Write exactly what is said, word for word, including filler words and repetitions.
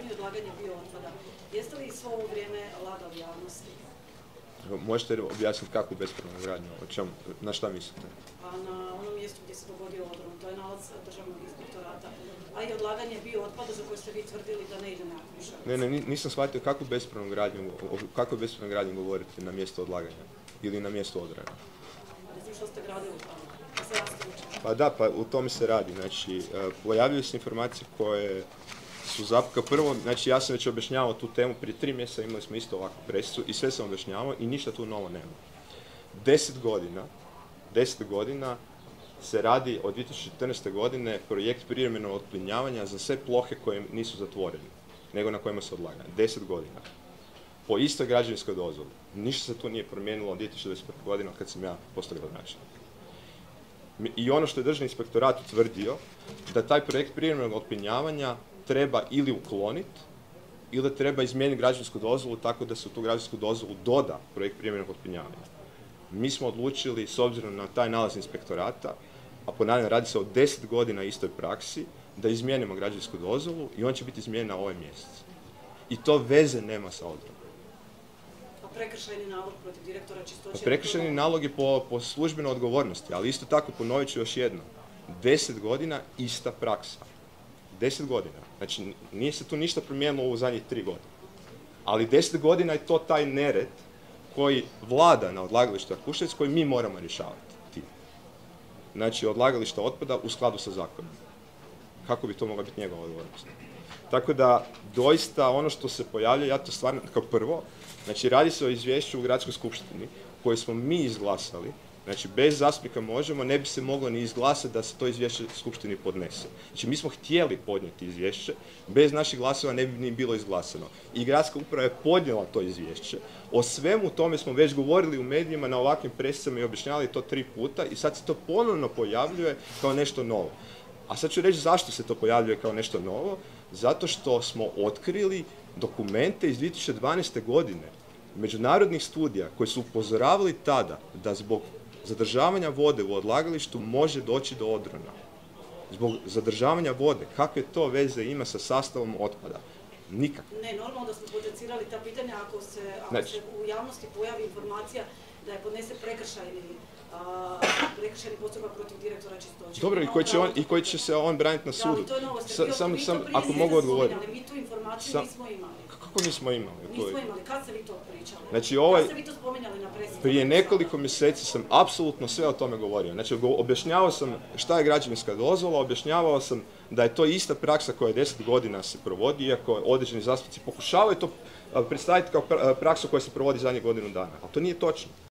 i odlaganje biootpada. Jeste li svo ovo vrijeme lagali javnosti? Možete objasniti kakvu bespravnu gradnju? O čemu? Na šta mislite? Pa na onom mjestu gdje se dogodio odron, to je nalaz državnog inspektorata. A i odlaganje biootpada za koje ste vi tvrdili da ne ide na Jakuševcu. Ne, ne, nisam shvatio kakvu bespravnu gradnju, o kakvoj bespravnoj gradnji govorite na mjestu odlaganja ili na mjestu odrona. Ne znam što ste gradili tamo, pa se ja stručim. Pa da, pa u tome se radi. Znači, pojavljaju se informacije koje su zapravo prvo, znači ja sam već objašnjavao tu temu prije tri mjeseca, imali smo isto ovakvu presicu i sve sam objašnjavao i ništa tu novo nema. Deset godina, deset godina se radi od dvije tisuće četrnaeste. godine projekt privremenog otplinjavanja za sve plohe koje nisu zatvorene, nego na kojima se odlaga. Deset godina. Po istoj građevinskoj dozvoli. Ništa se tu nije promijenilo od dvije tisuće dvadeset prve. godine kad sam ja postao gradonačelnik. I ono što je Državni inspektorat utvrdio, da taj projekt privremenog otplinjavanja treba ili ukloniti, ili da treba izmijeniti građevinsku dozvolu tako da se u tu građevinsku dozvolu doda projekt privremenog otplinjavanja. Mi smo odlučili, s obzirom na taj nalaz inspektorata, a ponavljam, radi se o deset godina istoj praksi, da izmijenimo građevinsku dozvolu i on će biti izmijenjen ovaj mjesec. I to veze nema sa odredbom. A prekršajni nalog protiv direktora čistoće? Prekršajni nalog je po, po službenoj odgovornosti, ali isto tako ponovit ću još jedno. Deset godina ista praksa. Deset godina. Znači, nije se tu ništa promijenilo u zadnjih tri godine. Ali deset godina je to taj nered koji vlada na odlagalištu Jakuševcu, koji mi moramo rješavati. Ti. Znači, odlagališta otpada u skladu sa zakonom. Kako bi to mogla biti njegova odgovornost? Tako da, doista, ono što se pojavlja, ja to stvarno, kao prvo, znači, radi se o izvješću u gradskoj skupštini, koje smo mi izglasali. Znači, bez zastupnika Možemo ne bi se moglo ni izglasati da se to izvješće skupštini podnese. Znači, mi smo htjeli podnijeti izvješće, bez naših glasova ne bi ni bilo izglasano. I gradska uprava je podnijela to izvješće. O svemu tome smo već govorili u medijima na ovakvim presicama i objašnjavali to tri puta i sad se to ponovno pojavljuje kao nešto novo. A sad ću reći zašto se to pojavljuje kao nešto novo. Zato što smo otkrili dokumente iz dvije tisuće dvanaeste. godine međunarodnih studija koji su upozoravali tada da zbog zadržavanja vode u odlagalištu može doći do odrona. Zbog zadržavanja vode, kakve to veze ima sa sastavom otpada? Nikak. Ne, normalno da smo potencirali ta pitanja ako se, ako znači, se u javnosti pojavi informacija da je podnese prekršajni, a, prekršajni postupak protiv direktora čistoće. Dobro, i koji će, on, i koji će se on braniti na sudu. Da, to je novost. Sa, sam, sam, ako mogu odgovoriti. Mi tu informaciju sam, nismo imali. Kako nismo imali? Nismo imali. Kad ste vi to pričali? Znači, ovaj, kad ste vi to spominjali na presi? Prije nekoliko mjeseci sam apsolutno sve o tome govorio. Znači, objašnjavao sam šta je građevinska dozvola, objašnjavao sam da je to ista praksa koja deset godina se provodi, iako određeni zastupnici pokušavaju to predstaviti kao praksu koja se provodi zadnjih godinu dana. Ali to nije točno.